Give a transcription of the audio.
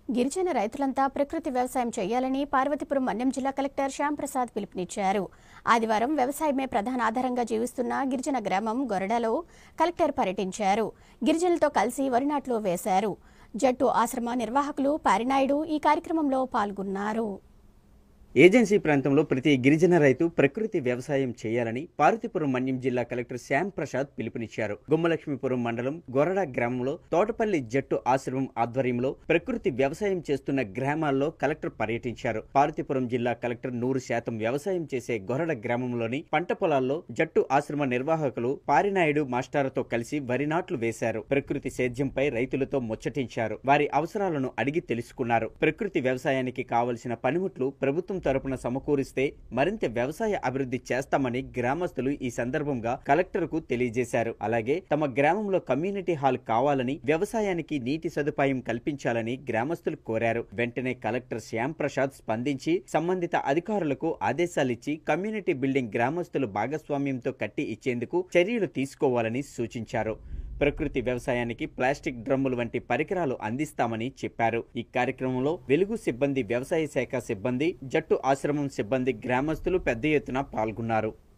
గిరిజన రైతులంతా ప్రకృతి వ్యవసాయం చేయాలని పార్వతీపురం మన్యం జిల్లా కలెక్టర్ శ్యామ్ ప్రసాద్ పిలుపునిచ్చారు. ఆదివారం వ్యవసాయమే ప్రధాన ఆధారంగా జీవిస్తున్న గిరిజన గ్రామం గొరడలో కలెక్టర్ పర్యటించారు. గిరిజనులతో కలిసి వరి నాట్లు వేశారు. జట్టు ఆశ్రమ నిర్వాహకులు పారినాయుడు ఈ కార్యక్రమంలో పాల్గొన్నారు. ఏజెన్సీ ప్రాంతంలో ప్రతి గిరిజన రైతు ప్రకృతి వ్యవసాయం చేయాలని పార్వతీపురం మన్యం జిల్లా కలెక్టర్ శ్యామ్ ప్రసాద్ పిలుపునిచ్చారు. గుమ్మలక్ష్మీపురం మండలం గొరడ గ్రామంలో తోటపల్లి జట్టు ఆశ్రమం ఆధ్వర్యంలో ప్రకృతి వ్యవసాయం చేస్తున్న గ్రామాల్లో కలెక్టర్ పర్యటించారు. పార్వతీపురం జిల్లా కలెక్టర్ 100% వ్యవసాయం చేసే గొరడ గ్రామంలోని పంట పొలాల్లో జట్టు ఆశ్రమ నిర్వాహకులు పారినాయుడు మాస్టార్తో కలిసి వరి నాట్లు వేశారు. ప్రకృతి సేద్యంపై రైతులతో ముచ్చటించారు. వారి అవసరాలను అడిగి తెలుసుకున్నారు. ప్రకృతి వ్యవసాయానికి కావలసిన పనిముట్లు ప్రభుత్వం తరపున సమకూరిస్తే మరింత వ్యవసాయ అభివృద్ధి చేస్తామని గ్రామస్తులు ఈ సందర్భంగా కలెక్టర్ కు తెలియజేశారు. అలాగే తమ గ్రామంలో కమ్యూనిటీ హాల్ కావాలని, వ్యవసాయానికి నీటి సదుపాయం కల్పించాలని గ్రామస్తులు కోరారు. వెంటనే కలెక్టర్ శ్యామ్ ప్రసాద్ స్పందించి సంబంధిత అధికారులకు ఆదేశాలిచ్చి కమ్యూనిటీ బిల్డింగ్ గ్రామస్తులు భాగస్వామ్యంతో కట్టి ఇచ్చేందుకు చర్యలు తీసుకోవాలని సూచించారు. ప్రకృతి వ్యవసాయానికి ప్లాస్టిక్ డ్రమ్ములు వంటి పరికరాలు అందిస్తామని చెప్పారు. ఈ కార్యక్రమంలో వెలుగు సిబ్బంది, వ్యవసాయ శాఖ సిబ్బంది, జట్టు ఆశ్రమం సిబ్బంది, గ్రామస్తులు పెద్ద ఎత్తున పాల్గొన్నారు.